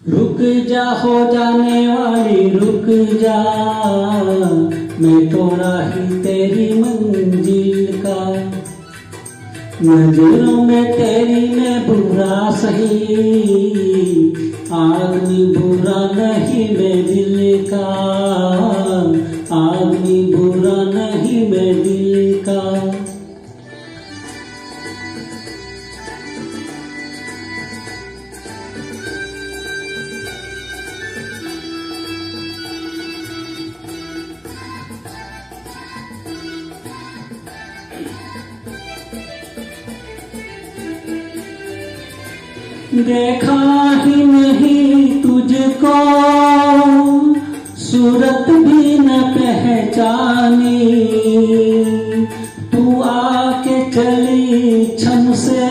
रुक जा हो जाने वाली रुक जा, मैं तो राही तेरी मंजिल का। नजरों में तेरी मैं बुरा सही, आदमी बुरा नहीं मैं दिल का, आदमी बुरा नहीं मैं दिल का। देखा ही नहीं तुझको, सूरत भी न पहचानी, तू आके चली छम से,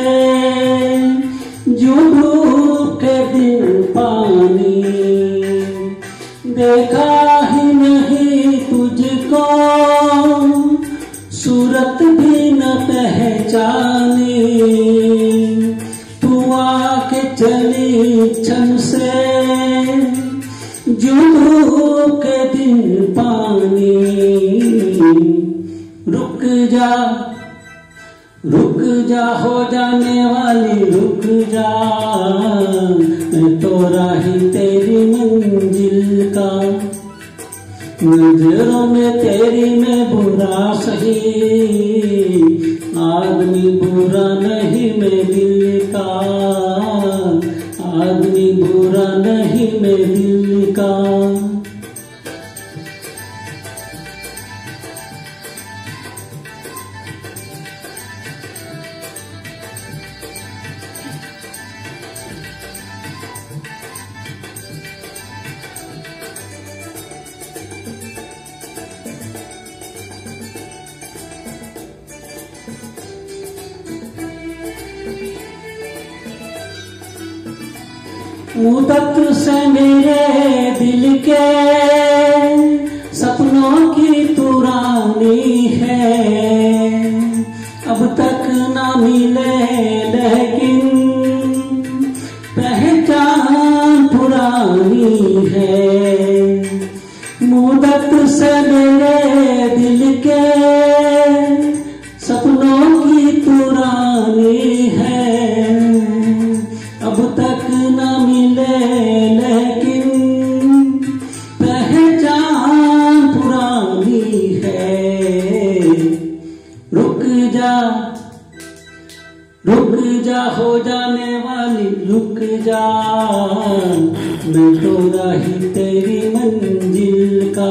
जो डूब के दिल पानी। देखा ही नहीं तुझको, सूरत भी न पहचानी, चली छन से, जो के दिन पानी। रुक जा हो जाने वाली रुक जा, मैं तो राही तेरी मंजिल का। नजरों में तेरी मैं बुरा सही, आदमी बुरा नहीं मैं दिल का, आदमी बुरा नहीं मैं दिल का। मुद्दत से मेरे दिल के सपनों की तू रानी है, अब तक ना मिले लेकिन पहचान पुरानी है। मुद्दत से मेरे दिल के सपनों की तू रानी है, अब तक न मिले लेकिन पहचान पुरानी है। रुक जा हो जाने वाली रुक जा, मैं तो राही तेरी मंजिल का।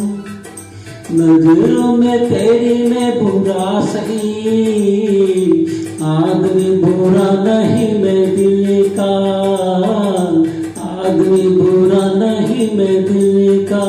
नजरों में तेरी मैं बुरा सही, आदमी बुरा नहीं मैं दिल का, आदमी बुरा नहीं मैं दिल का।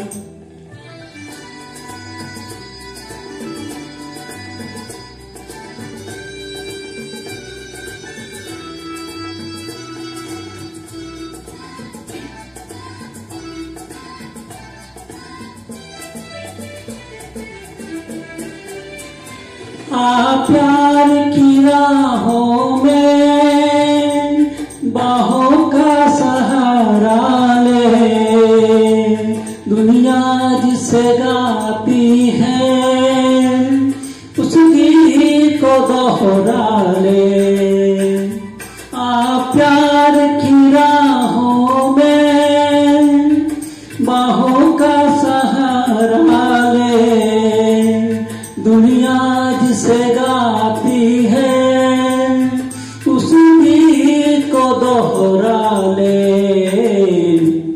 प्यार की राहों में बाहों का सहारा ले, दुनिया जिसे गाती है उस गीत को दोहरा ले। प्यार की राहों में बाहों का सहारा ले, दुनिया जिसे गाती है उस गीत को दोहरा ले।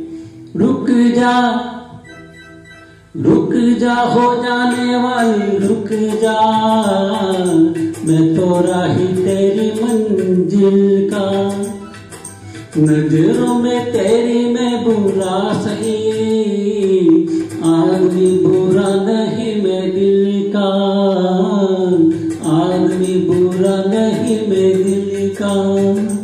रुक जा हो जाने वाली रुक जा, मैं तो राही तेरी मंजिल का। नजरों में तेरी मैं बुरा सही, आदमी बुरा नहीं मैं दिल का, आदमी बुरा नहीं मैं दिल का।